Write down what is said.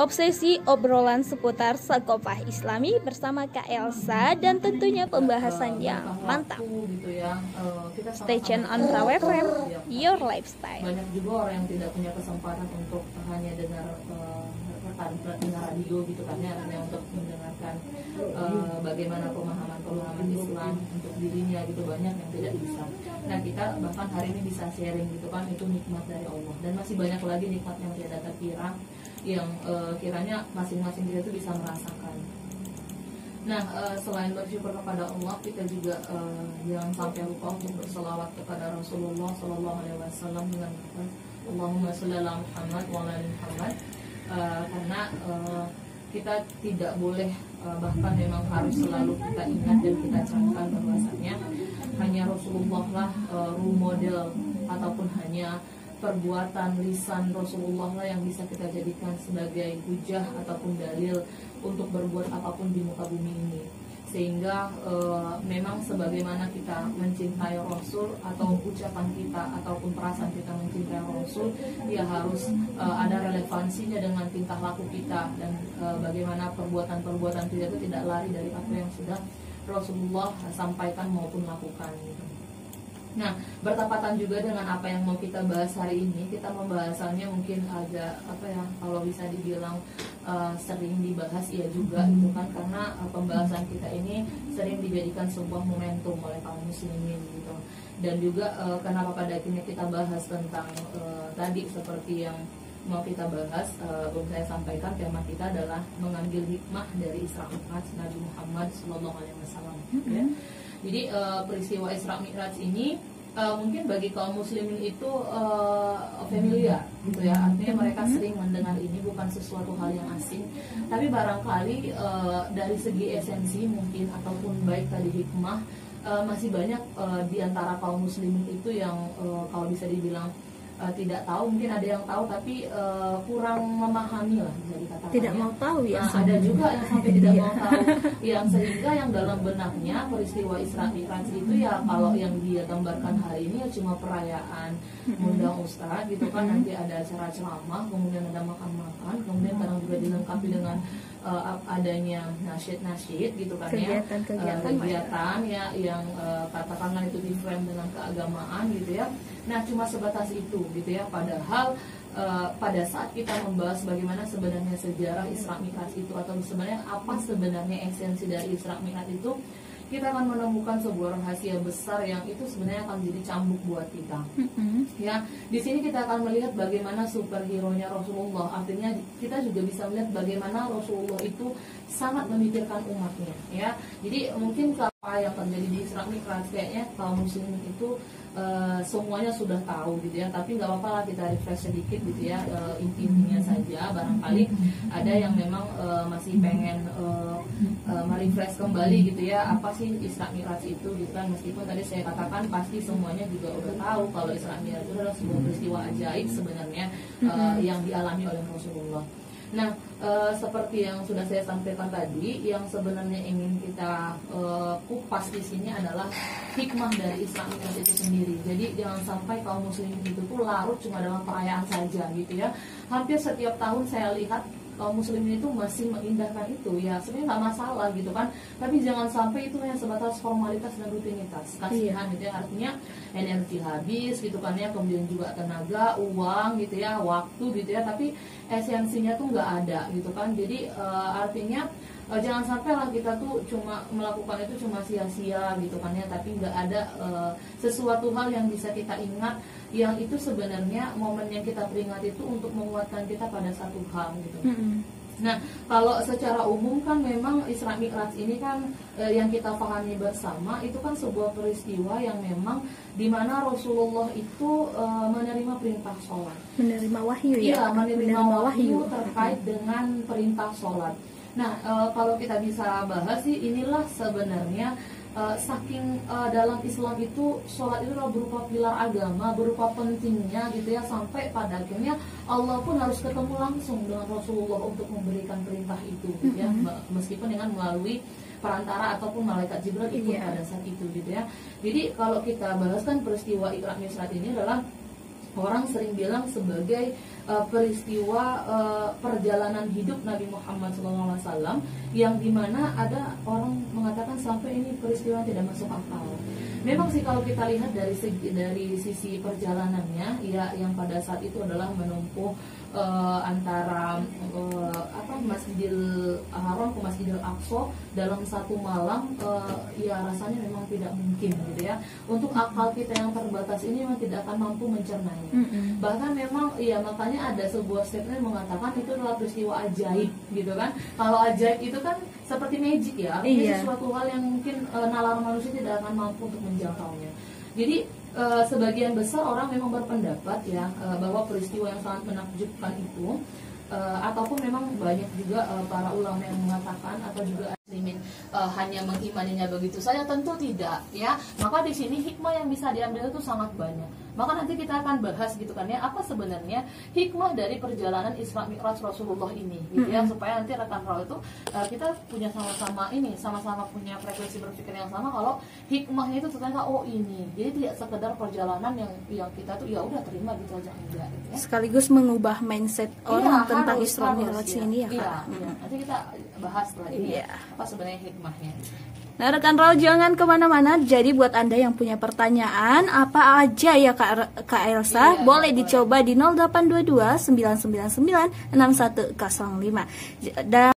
Obsesi obrolan seputar Sakofah Islami bersama Kak Elsa dan tentunya pembahasan yang mantap. Gitu ya. Stay tune on Raw FM, your lifestyle. Banyak juga orang yang tidak punya kesempatan untuk hanya dengar radio gitu kan ya, hanya untuk mendengarkan bagaimana pemahaman Islam untuk dirinya gitu, banyak yang tidak bisa. Nah, kita bahkan hari ini bisa sharing gitu kan, itu nikmat dari Allah, dan masih banyak lagi nikmat yang tiada terkira yang kiranya masing-masing kita itu bisa merasakan. Nah, selain bersyukur kepada Allah, kita juga jangan sampai lupa untuk berselawat kepada Rasulullah SAW dengan kata Allahumma sholli ala Muhammad wa ala Muhammad, karena kita tidak boleh bahkan memang harus selalu kita ingat dan kita camkan bahwasanya hanya Rasulullah lah role model ataupun hanya perbuatan lisan Rasulullah lah yang bisa kita jadikan sebagai hujah ataupun dalil untuk berbuat apapun di muka bumi ini. Sehingga memang sebagaimana kita mencintai Rasul atau ucapan kita ataupun perasaan kita mencintai Rasul, ya harus ada relevansinya dengan tingkah laku kita, dan bagaimana perbuatan-perbuatan kita itu tidak lari dari apa yang sudah Rasulullah sampaikan maupun lakukan gitu. Nah, bertepatan juga dengan apa yang mau kita bahas hari ini, kita membahasannya mungkin agak kalau bisa dibilang sering dibahas ya juga gitu kan, karena pembahasan kita ini sering dijadikan sebuah momentum oleh kaum muslimin gitu. Dan juga kenapa pada akhirnya kita bahas tentang tadi seperti yang mau kita bahas, belum saya sampaikan, tema kita adalah mengambil hikmah dari Isra Mi'raj Nabi Muhammad SAW. Ya. Jadi peristiwa Isra Mi'raj ini mungkin bagi kaum muslimin itu familiar gitu ya, artinya mereka sering mendengar ini, bukan sesuatu hal yang asing. Tapi barangkali dari segi esensi mungkin ataupun baik tadi hikmah, masih banyak di antara kaum muslimin itu yang kalau bisa dibilang tidak tahu, mungkin ada yang tahu tapi kurang memahami lah, bisa dikatakan. Tidak mau tahu ya. Nah, ada juga yang sampai tidak mau tahu, yang sehingga yang dalam benaknya peristiwa Isra Mi'raj itu ya kalau yang dia gambarkan hari ini ya cuma perayaan mengundang ustaz gitu kan, nanti ada acara ceramah, kemudian ada makan-makan, kemudian kadang juga dilengkapi dengan adanya nasyid gitu kan, kegiatan ya yang katakanlah itu di frame dengan keagamaan gitu ya. Nah, cuma sebatas itu gitu ya, padahal pada saat kita membahas bagaimana sebenarnya sejarah Isra Mi'raj itu, atau sebenarnya apa sebenarnya esensi dari Isra Mi'raj itu, kita akan menemukan sebuah rahasia besar yang itu sebenarnya akan menjadi cambuk buat kita. Ya, di sini kita akan melihat bagaimana superhero-nya Rasulullah. Artinya kita juga bisa melihat bagaimana Rasulullah itu sangat memikirkan umatnya. Ya, jadi mungkin apa yang terjadi di Isra Mi'raj kayaknya kaum muslimin itu semuanya sudah tahu gitu ya, tapi nggak apa-apa lah kita refresh sedikit gitu ya, intinya saja. Barangkali ada yang memang masih pengen merefresh kembali gitu ya, apa sih Isra Mi'raj itu gitu kan, meskipun tadi saya katakan pasti semuanya juga udah tahu kalau Isra Mi'raj itu adalah sebuah peristiwa ajaib sebenarnya yang dialami oleh Rasulullah. Nah, seperti yang sudah saya sampaikan tadi, yang sebenarnya ingin kita kupas di sini adalah hikmah dari Isra Mi'raj itu sendiri. Jadi jangan sampai kaum muslimin itu tuh larut cuma dalam perayaan saja gitu ya. Hampir setiap tahun saya lihat kaum muslimin itu masih mengindahkan itu, ya sebenarnya nggak masalah gitu kan, tapi jangan sampai itu hanya sebatas formalitas dan rutinitas. Kasihan gitu ya, artinya energi habis gitu kan ya, kemudian juga tenaga, uang gitu ya, waktu gitu ya, tapi esensinya tuh nggak ada gitu kan. Jadi artinya jangan sampai lah kita tuh cuma melakukan itu cuma sia-sia gitu kan ya, tapi nggak ada sesuatu hal yang bisa kita ingat, yang itu sebenarnya momen yang kita peringati itu untuk menguatkan kita pada satu hal gitu. Nah, kalau secara umum kan memang Isra Mi'raj ini kan yang kita pahami bersama itu kan sebuah peristiwa yang memang di mana Rasulullah itu menerima perintah sholat, Menerima wahyu ya. Iya, menerima wahyu terkait dengan perintah sholat. Nah, kalau kita bisa bahas sih, inilah sebenarnya saking dalam Islam itu sholat itu berupa pilar agama, berupa pentingnya gitu ya, sampai pada akhirnya Allah pun harus ketemu langsung dengan Rasulullah untuk memberikan perintah itu gitu ya, meskipun dengan melalui perantara ataupun malaikat Jibril ikut pada saat itu gitu ya. Jadi kalau kita bahas kan peristiwa Isra Mi'raj ini adalah orang sering bilang sebagai peristiwa perjalanan hidup Nabi Muhammad SAW, yang dimana ada orang mengatakan sampai ini peristiwa tidak masuk akal. Memang sih kalau kita lihat dari sisi perjalanannya, ya yang pada saat itu adalah menempuh antara Masjidil Haram ke Masjidil Aqsa dalam satu malam, ya rasanya memang tidak mungkin gitu ya. Untuk akal kita yang terbatas ini memang tidak akan mampu mencernanya. Bahkan memang ya makanya ada sebuah statement yang mengatakan itu adalah peristiwa ajaib gitu kan. Kalau ajaib itu kan seperti magic ya, artinya sesuatu hal yang mungkin nalar manusia tidak akan mampu untuk menjangkaunya. Jadi sebagian besar orang memang berpendapat ya bahwa peristiwa yang sangat menakjubkan itu, ataupun memang banyak juga para ulama yang mengatakan atau juga muslimin hanya mengimaninya begitu saja, tentu tidak ya. Maka di sini hikmah yang bisa diambil itu sangat banyak. Maka nanti kita akan bahas gitu kan ya, apa sebenarnya hikmah dari perjalanan Isra Mi'raj Rasulullah ini gitu ya, supaya nanti rekan Raul itu kita punya sama-sama punya frekuensi berpikir yang sama kalau hikmahnya itu ternyata ini. Jadi tidak sekedar perjalanan yang kita tuh ya udah terima gitu aja, enggak gitu ya. Sekaligus mengubah mindset orang tentang Isra Mi'raj ini ya Kak. Nanti kita bahas lagi apa sebenarnya hikmahnya. Nah rekan Raul jangan kemana-mana. Jadi buat Anda yang punya pertanyaan apa aja ya Kak Elsa, boleh dicoba di 0822 999 6105. Dan